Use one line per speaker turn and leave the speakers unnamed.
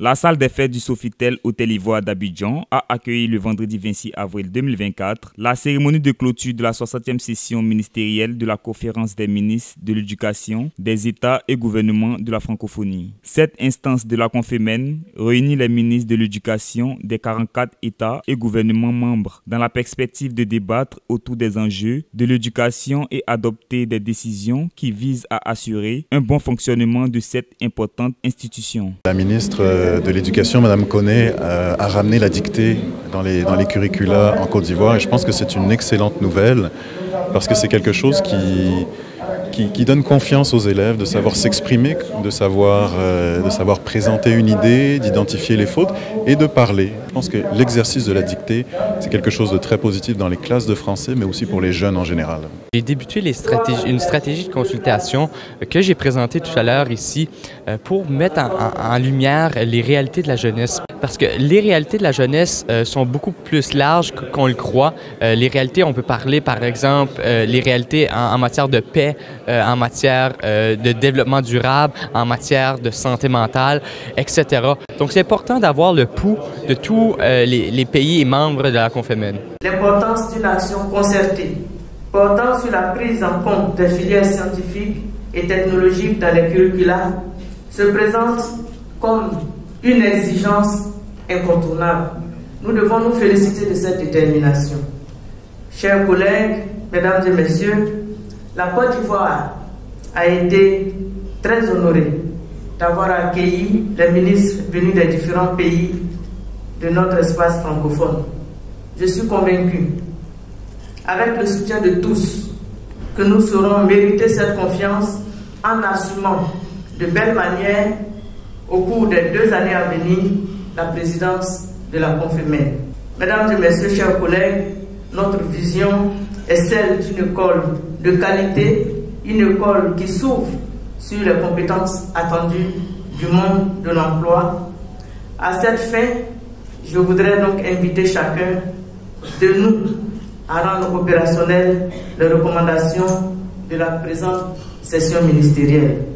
La salle des fêtes du Sofitel Hôtel Ivoire d'Abidjan a accueilli le vendredi 26 avril 2024 la cérémonie de clôture de la 60e session ministérielle de la Conférence des ministres de l'Éducation, des États et gouvernements de la francophonie. Cette instance de la Confémène réunit les ministres de l'Éducation des 44 États et gouvernements membres dans la perspective de débattre autour des enjeux de l'éducation et adopter des décisions qui visent à assurer un bon fonctionnement de cette importante institution.
La ministre de l'Éducation, Mme Koné, a ramené la dictée dans les curricula en Côte d'Ivoire et je pense que c'est une excellente nouvelle parce que c'est quelque chose qui donne confiance aux élèves de savoir s'exprimer, de savoir présenter une idée, d'identifier les fautes et de parler. Je pense que l'exercice de la dictée, c'est quelque chose de très positif dans les classes de français, mais aussi pour les jeunes en général.
J'ai débuté une stratégie de consultation que j'ai présentée tout à l'heure ici pour mettre en lumière les réalités de la jeunesse. Parce que les réalités de la jeunesse sont beaucoup plus larges qu'on le croit. Les réalités, on peut parler par exemple les réalités en matière de paix, en matière de développement durable, en matière de santé mentale, etc. Donc c'est important d'avoir le pouls de tous les pays et membres de la Confémène.
L'importance d'une action concertée portant sur la prise en compte des filières scientifiques et technologiques dans les curricula se présente comme une exigence incontournable. Nous devons nous féliciter de cette détermination. Chers collègues, mesdames et messieurs, la Côte d'Ivoire a été très honorée d'avoir accueilli les ministres venus des différents pays de notre espace francophone. Je suis convaincu, avec le soutien de tous, que nous saurons mériter cette confiance en assumant de belle manière, au cours des 2 années à venir, la présidence de la Confémène. Mesdames et messieurs, chers collègues, notre vision est celle d'une école de qualité, une école qui s'ouvre sur les compétences attendues du monde de l'emploi. À cette fin, je voudrais donc inviter chacun de nous à rendre opérationnelles les recommandations de la présente session ministérielle.